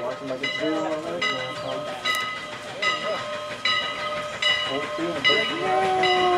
Watching like it's 0 on that. 14 and 13.